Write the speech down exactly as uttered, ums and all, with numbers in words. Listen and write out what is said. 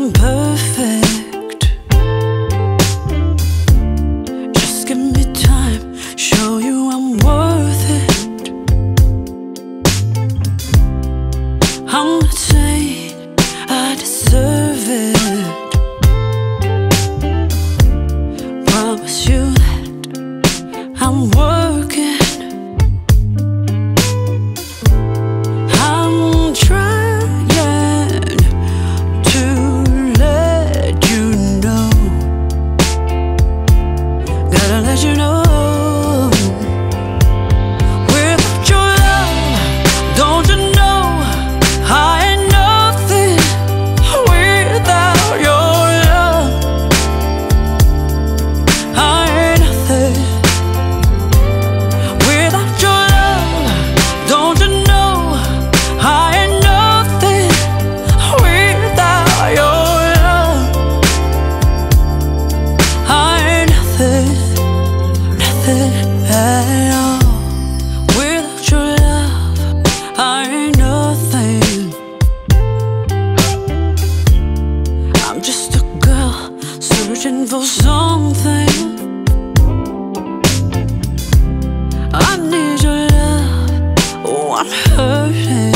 I'm perfect. Just give me time, show you I'm worth it. I'm not saying I deserve it. Promise you that I'm working. I'm trying to let you know. Gotta let you know. Without your love, don't you know I ain't nothing without your love. I ain't nothing without your love. Don't you know I ain't nothing without your love. I ain't nothing, nothing at all. Without your love, I ain't nothing. I'm just a girl searching for something. I need your love. Oh, I'm hurting.